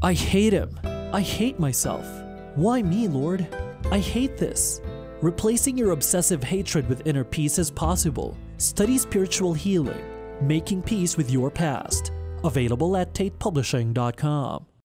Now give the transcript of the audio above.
I hate him. I hate myself. Why me, Lord? I hate this. Replacing your obsessive hatred with inner peace is possible. Study spiritual healing, making peace with your past. Available at tatepublishing.com.